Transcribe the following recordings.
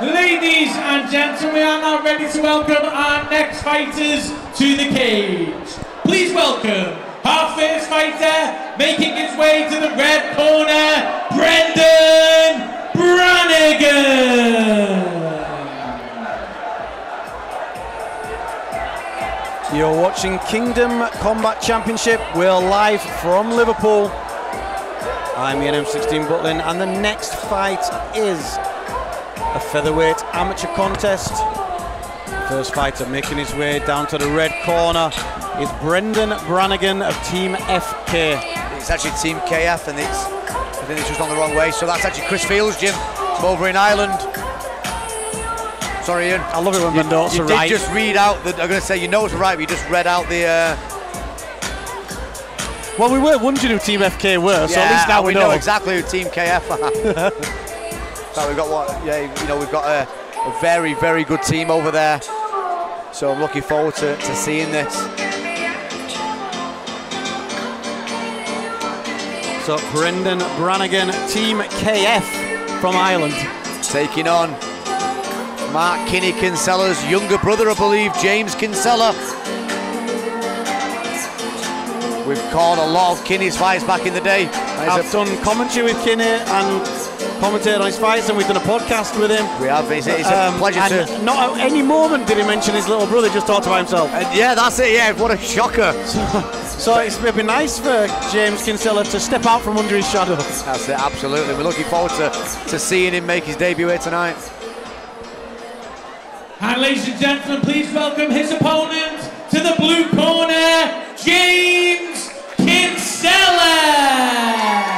Ladies and gentlemen, we are now ready to welcome our next fighters to the cage. Please welcome our first fighter, making his way to the red corner, Brendan Brannigan. You're watching Kingdom Combat Championship. We're live from Liverpool. I'm Ian M16 Butlin, and the next fight is a featherweight amateur contest. The first fighter making his way down to the red corner is Brendan Brannigan of Team FK. It's actually Team KF, and I think it's just on the wrong way. So that's actually Chris Fields, Jim, from over in Ireland. Sorry, Ian. I love it when my notes are right. You did just read out the. I'm going to say your notes are right, but you just read out the. Well, we were wondering who Team FK were, so at least now we know exactly who Team KF are. So we've got we've got a very, very good team over there. So I'm looking forward to seeing this. So Brendan Brannigan, Team KF from Ireland, taking on Mark Kinney Kinsella's younger brother, I believe, James Kinsella. We've called a lot of Kinney's fights back in the day. I've done commentary with Kinney and commentated on his fights, and we've done a podcast with him. We have. It's a pleasure to. Not at any moment did he mention his little brother. Just talked about himself. Yeah, that's it. Yeah, what a shocker. So it's been nice for James Kinsella to step out from under his shadow. That's it. Absolutely. We're looking forward to seeing him make his debut here tonight. And ladies and gentlemen, please welcome his opponent to the blue corner, James Kinsella.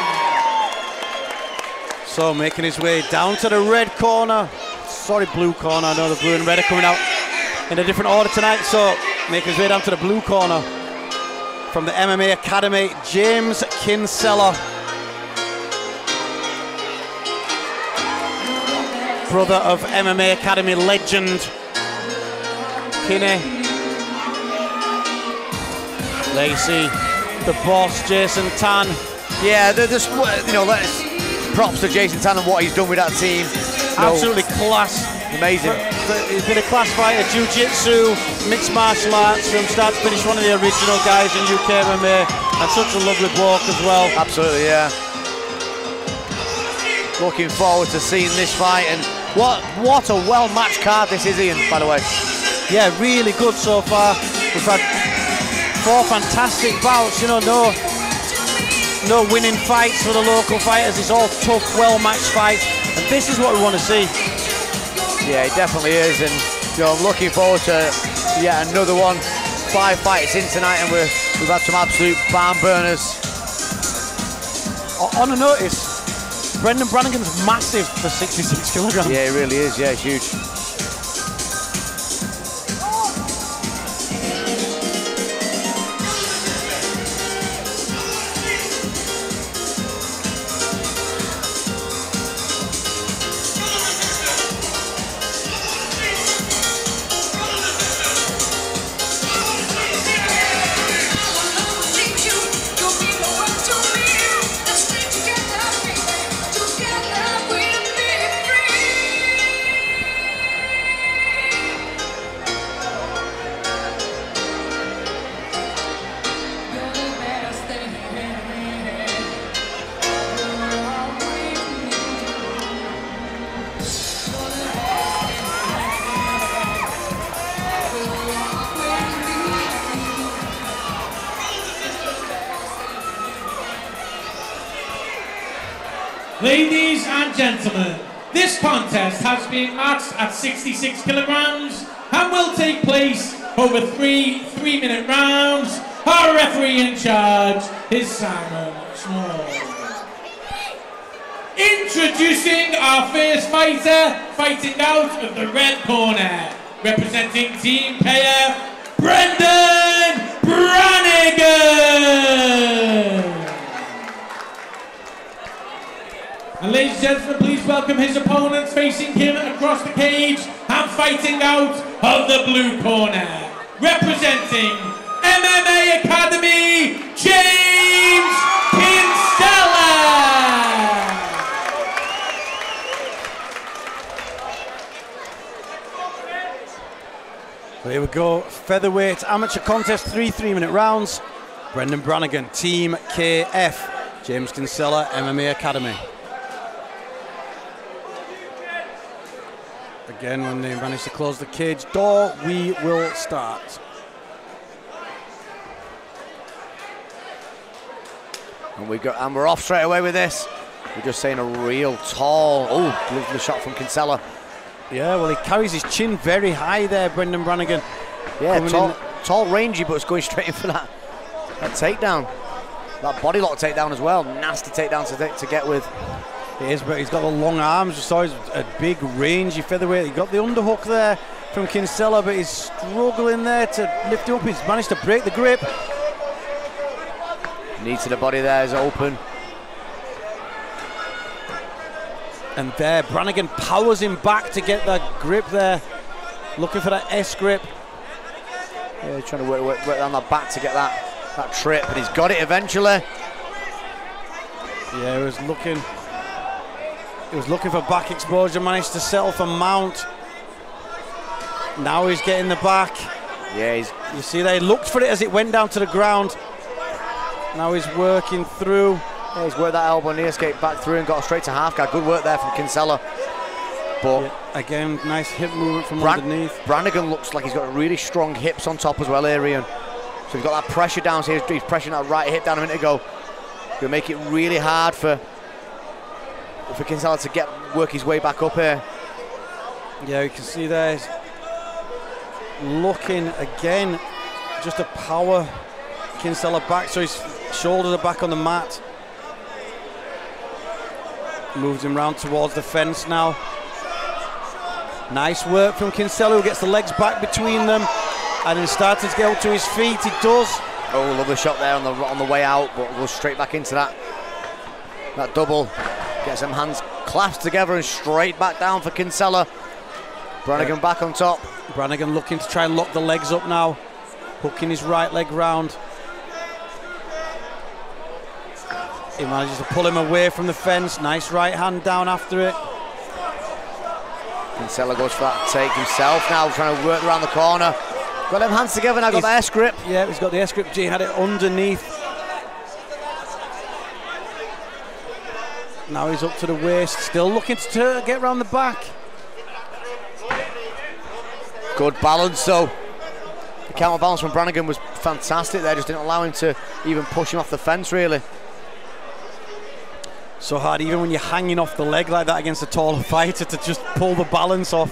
So making his way down to the red corner. Sorry, blue corner. I know the blue and red are coming out in a different order tonight. So making his way down to the blue corner from the MMA Academy, James Kinsella. Brother of MMA Academy legend Kinney. Lacey, the boss, Jason Tan. Yeah, props to Jason Tan and what he's done with that team. Absolutely class. Amazing. He's been a class fighter, jiu-jitsu, mixed martial arts from start to finish, one of the original guys in UK MMA, and such a lovely bloke as well. Absolutely, yeah. Looking forward to seeing this fight, and what a well-matched card this is, Ian, by the way. Yeah, really good so far. We've had 4 fantastic bouts, no winning fights for the local fighters. It's all tough, well-matched fights, and this is what we want to see. Yeah, it definitely is, and I'm looking forward to yet another one. 5 fights in tonight, and we've had some absolute barn burners. On a notice, Brendan Brannigan's massive for 66 kilograms. Yeah, he really is. Yeah, it's huge. Ladies and gentlemen, this contest has been matched at 66 kilograms and will take place over 3 3-minute rounds. Our referee in charge is Simon Small. Introducing our first fighter, fighting out of the red corner, representing Team KF, Brendan Brannigan. And ladies and gentlemen, please welcome his opponents facing him across the cage and fighting out of the blue corner, representing MMA Academy, James Kinsella. So here we go, featherweight amateur contest, 3 3-minute rounds. Brendan Brannigan, Team KF, James Kinsella, MMA Academy. Again, when they manage to close the cage door, we will start. And we're off straight away with this. We're just saying a real tall, lovely shot from Kinsella. Yeah, well, he carries his chin very high there, Brendan Brannigan. Yeah, tall, rangy, but it's going straight in for that takedown. That body lock takedown as well. Nasty takedown to get with. It is, but he's got the long arms. You saw he's a big, rangy featherweight. He got the underhook there from Kinsella, but he's struggling there to lift him up. He's managed to break the grip. Knee to the body there is open. And there, Brannigan powers him back to get that grip there. Looking for that S grip. Yeah, trying to work down that back to get that trip, but he's got it eventually. Yeah, he was looking for back exposure, managed to settle for mount. Now he's getting the back. Yeah, you see there, he looked for it as it went down to the ground. Now he's working through. Yeah, he's worked that elbow knee escape back through and got straight to half guard. Good work there from Kinsella. But yeah, again, nice hip movement from underneath. Brannigan looks like he's got really strong hips on top as well, Ian. So he's got that pressure down. So he's pressuring that right hip down a minute ago. He'll make it really hard for Kinsella to work his way back up here. Yeah, you can see there he's looking again, just to power Kinsella back, so his shoulders are back on the mat. Moves him round towards the fence now. Nice work from Kinsella, who gets the legs back between them, and then starting to get up to his feet. He does. Oh, lovely shot there on the way out, but goes straight back into that double. Gets them hands clasped together and straight back down for Kinsella. Brannigan back on top. Brannigan looking to try and lock the legs up now, hooking his right leg round. He manages to pull him away from the fence. Nice right hand down after it. Kinsella goes for that take himself now, trying to work around the corner. Got them hands together now, got the S grip. Yeah, he's got the S grip. He had it underneath. Now he's up to the waist, still looking to get around the back. Good balance though. The counterbalance from Brannigan was fantastic there, just didn't allow him to even push him off the fence really. So hard, even when you're hanging off the leg like that against a taller fighter, to just pull the balance off.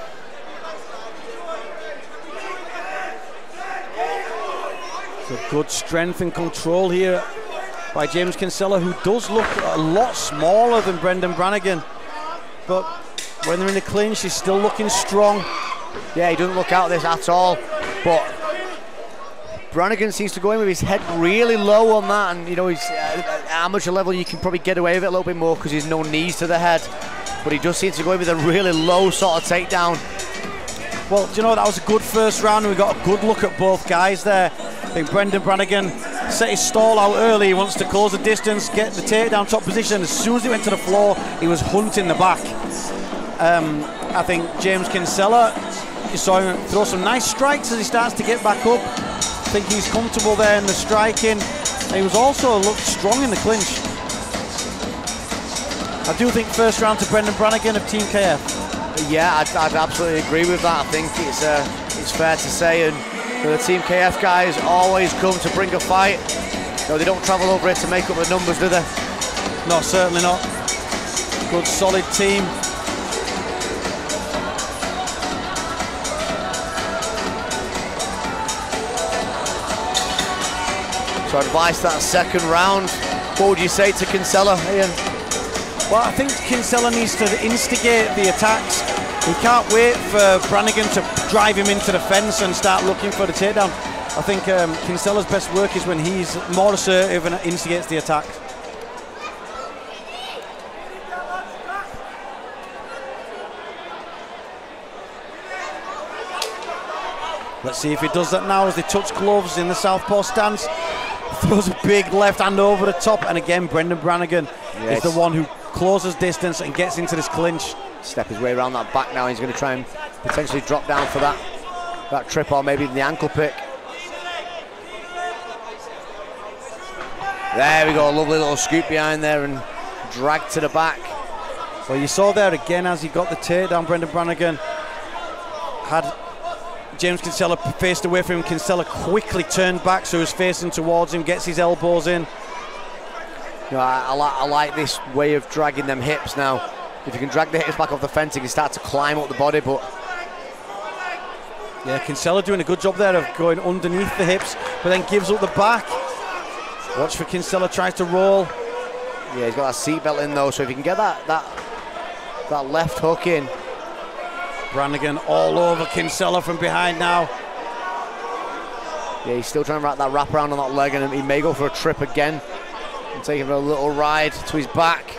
So good strength and control here by James Kinsella, who does look a lot smaller than Brendan Brannigan. But when they're in the clinch, he's still looking strong. Yeah, he doesn't look out of this at all. But Brannigan seems to go in with his head really low on that, and you know, he's at amateur level, you can probably get away with it a little bit more because there's no knees to the head. But he does seem to go in with a really low sort of takedown. Well, do you know, that was a good first round, and we got a good look at both guys there. I think Brendan Brannigan set his stall out early. He wants to close the distance, get the takedown top position. As soon as he went to the floor, he was hunting the back. I think James Kinsella, you saw him throw some nice strikes as he starts to get back up. I think he's comfortable there in the striking. And he was also looked strong in the clinch. I do think first round to Brendan Brannigan of Team KF. Yeah, I'd absolutely agree with that. I think it's fair to say, and the Team KF guys always come to bring a fight. No, they don't travel over here to make up the numbers, do they? No, certainly not. Good, solid team. So advice that second round, what would you say to Kinsella, Ian? Well, I think Kinsella needs to instigate the attacks. He can't wait for Brannigan to drive him into the fence and start looking for the takedown. I think Kinsella's best work is when he's more assertive and instigates the attack. Let's see if he does that now as they touch gloves in the southpaw stance. Throws a big left hand over the top, and again Brendan Brannigan is the one who closes distance and gets into this clinch. Step his way around that back now. He's going to try and potentially drop down for that that trip or maybe the ankle pick. There we go, a lovely little scoop behind there and drag to the back. Well, you saw there again as he got the takedown, Brendan Brannigan had James Kinsella faced away from him. Kinsella quickly turned back, so he was facing towards him, gets his elbows in. You know, I like this way of dragging them hips now. If you can drag the hips back off the fence, you can start to climb up the body, but... Yeah, Kinsella doing a good job there of going underneath the hips, but then gives up the back. Watch for Kinsella, tries to roll. Yeah, he's got that seatbelt in though, so if you can get that left hook in. Brannigan all over Kinsella from behind now. Yeah, he's still trying to wrap that wrap around on that leg, and he may go for a trip again and take him a little ride to his back.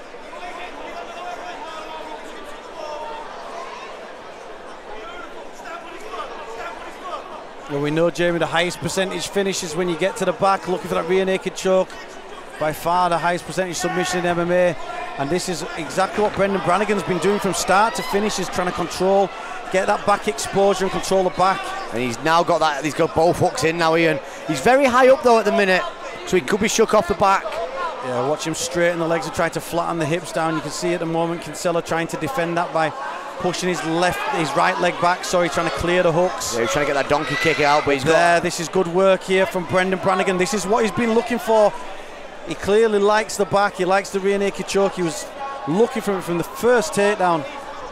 Well, we know, Jamie, the highest percentage finishes when you get to the back, looking for that rear naked choke. By far the highest percentage submission in MMA, and this is exactly what Brendan Brannigan's been doing from start to finish, is trying to control, get that back exposure and control the back. And he's now got that, he's got both hooks in now, Ian. He's very high up though at the minute, so he could be shook off the back. Yeah, watch him straighten the legs and try to flatten the hips down. You can see at the moment Kinsella trying to defend that by pushing his right leg back, trying to clear the hooks. Yeah, he's trying to get that donkey kick out, but he's there. This is good work here from Brendan Brannigan. This is what he's been looking for. He clearly likes the back, he likes the rear naked choke. He was looking for it from the first takedown.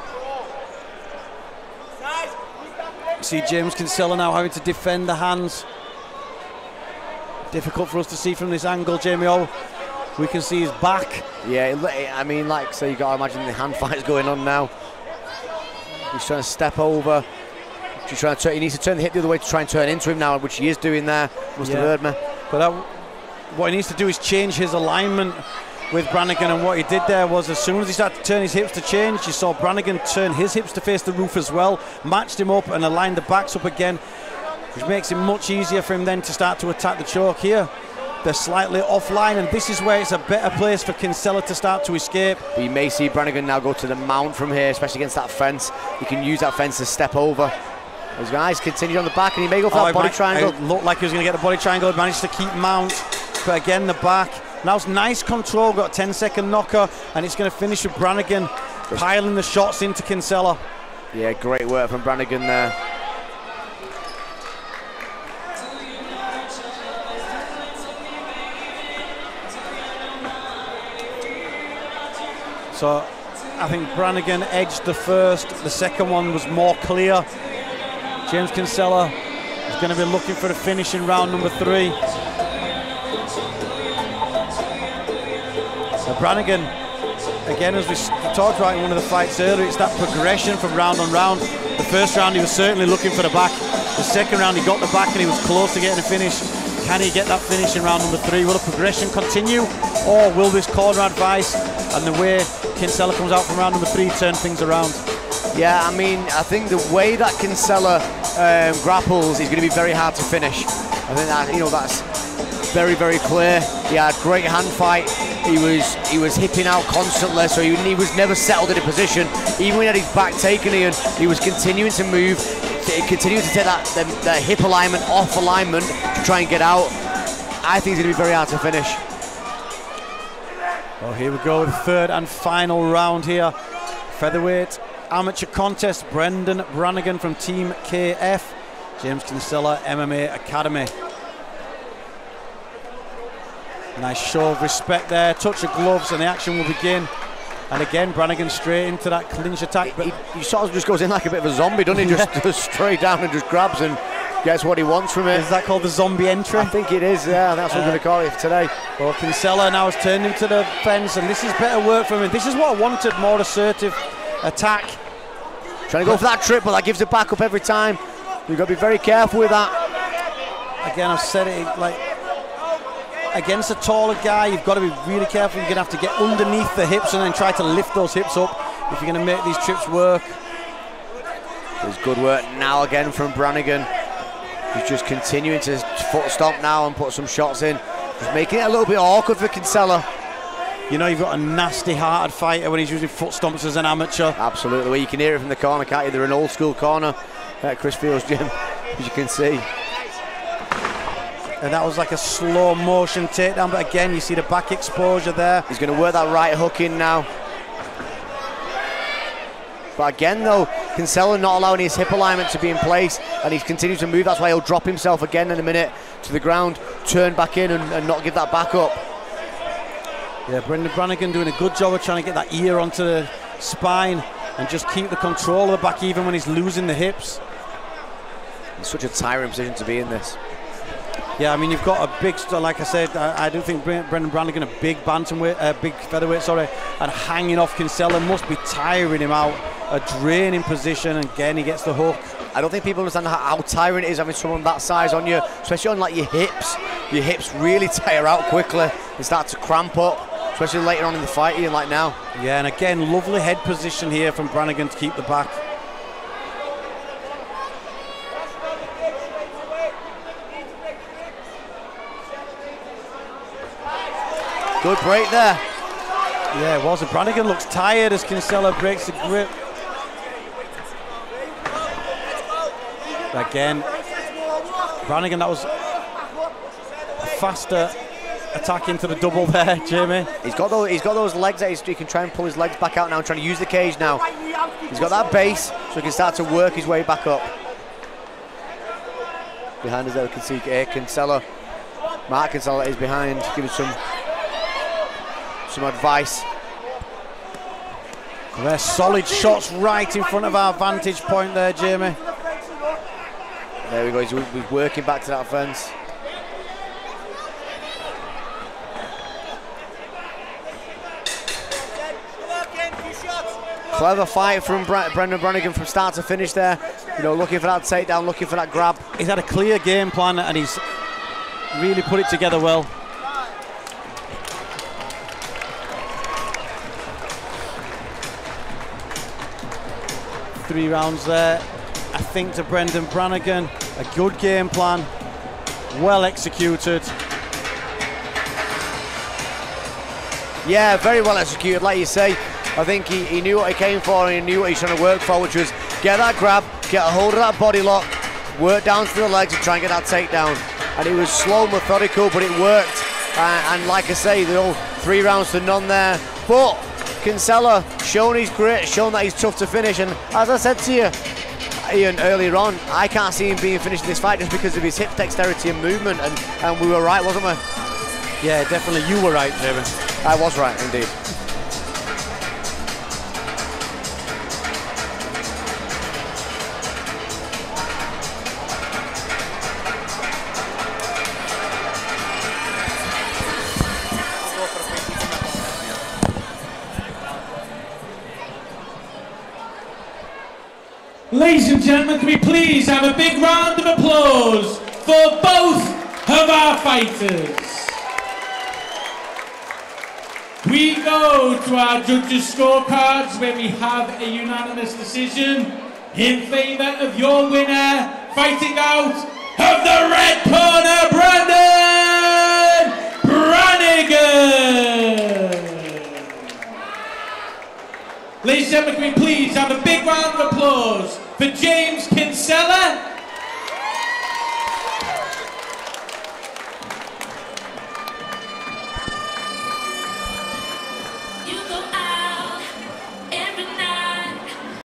See James Kinsella now having to defend the hands. Difficult for us to see from this angle, Jamie. All we can see his back. Yeah, I mean, like, so you got to imagine the hand fight's going on now. He's trying to step over. He's trying to he needs to turn the hip the other way to try and turn into him now, which he is doing there. Must have heard me. But what he needs to do is change his alignment with Brannigan, and what he did there was, as soon as he started to turn his hips to change, you saw Brannigan turn his hips to face the roof as well, matched him up and aligned the backs up again, which makes it much easier for him then to start to attack the choke here. They're slightly offline, and this is where it's a better place for Kinsella to start to escape. But you may see Brannigan now go to the mount from here, especially against that fence. He can use that fence to step over. His guys continue on the back, and he may go for that body triangle. It looked like he was going to get the body triangle, managed to keep mount, but again the back. Now it's nice control, got a 10-second knocker, and it's going to finish with Brannigan piling the shots into Kinsella. Yeah, great work from Brannigan there. So I think Brannigan edged the first, the second one was more clear. James Kinsella is going to be looking for the finish in round number 3. So Brannigan, again, as we talked about in one of the fights earlier, it's that progression from round on round. The first round he was certainly looking for the back. The second round he got the back and he was close to getting a finish. Can he get that finish in round number 3? Will the progression continue, or will this corner advice and the way Kinsella comes out from round number 3 turn things around? Yeah, I mean, I think the way that Kinsella grapples is going to be very hard to finish. I think that, you know, that's very, very clear. He had great hand fight. He was hipping out constantly, so he was never settled in a position. Even when he had his back taken, Ian, he was continuing to move, continuing to take that hip alignment off alignment to try and get out. I think it's going to be very hard to finish. Well, here we go with the third and final round here. Featherweight amateur contest. Brendan Brannigan from Team KF. James Kinsella, MMA Academy. Nice show of respect there. Touch of gloves and the action will begin. And again, Brannigan straight into that clinch attack. But he sort of just goes in like a bit of a zombie, doesn't he? Just straight down and just grabs and gets what he wants from it. Is that called the zombie entry? I think it is, yeah. That's what we're going to call it today. Well, Kinsella now has turned him to the fence, and this is better work from him. This is what I wanted, more assertive attack. Trying to go for that trip, but that gives it back up every time. You've got to be very careful with that. Again, I've said it, like, against a taller guy, you've got to be really careful. You're going to have to get underneath the hips and then try to lift those hips up if you're going to make these trips work. There's good work now again from Brannigan. He's just continuing to foot stomp now and put some shots in. Just making it a little bit awkward for Kinsella. You know, you've got a nasty-hearted fighter when he's using foot stomps as an amateur. Absolutely. Well, you can hear it from the corner, can't you? They're an old-school corner. at Chris Fields' gym, as you can see. And that was like a slow motion takedown, but again, you see the back exposure there. He's going to work that right hook in now. But again, though, Kinsella not allowing his hip alignment to be in place, and he continues to move. That's why he'll drop himself again in a minute to the ground, turn back in, and not give that back up. Yeah, Brendan Brannigan doing a good job of trying to get that ear onto the spine and just keep the control of the back even when he's losing the hips. It's such a tiring position to be in this. Yeah, I mean, you've got a big, like I said, I do think Brendan Brannigan, a big bantamweight, big featherweight, sorry, and hanging off Kinsella must be tiring him out, a draining position, and again, he gets the hook. I don't think people understand how tiring it is having someone that size on you, especially on like your hips. Your hips really tire out quickly and start to cramp up, especially later on in the fight, Ian, like now. Yeah, and again, lovely head position here from Brannigan to keep the back. Good break there. Yeah, it was. Brannigan looks tired as Kinsella breaks the grip. Again, Brannigan, that was a faster attack into the double there, Jamie. He's got those legs that he can try and pull his legs back out now, trying to use the cage now. He's got that base, so he can start to work his way back up. Behind us there, we can see Kinsella. Mark Kinsella is behind, giving some advice. They're solid shots right in front of our vantage point there, Jamie. There we go, he's working back to that fence. Clever fight from Brendan Brannigan from start to finish there. You know, looking for that takedown, looking for that grab. He's had a clear game plan and he's really put it together well. Three rounds there, I think, to Brendan Brannigan. A good game plan, well executed. Yeah, very well executed, like you say. I think he knew what he came for and he knew what he's trying to work for, which was get that grab, get a hold of that body lock, work down to the legs and try and get that takedown. And it was slow, methodical, but it worked. And like I say, they're all 3 rounds to none there. But Kinsella showing his grit, showing that he's tough to finish. And as I said to you, Ian, earlier on, I can't see him being finished in this fight just because of his hip dexterity and movement. And we were right, wasn't we? Yeah, definitely. You were right, David. I was right, indeed. Ladies and gentlemen, can we please have a big round of applause for both of our fighters. We go to our judges' scorecards where we have a unanimous decision in favour of your winner, fighting out of the red corner, Brendan Brannigan. Ladies and gentlemen, can we please have a big round of applause for James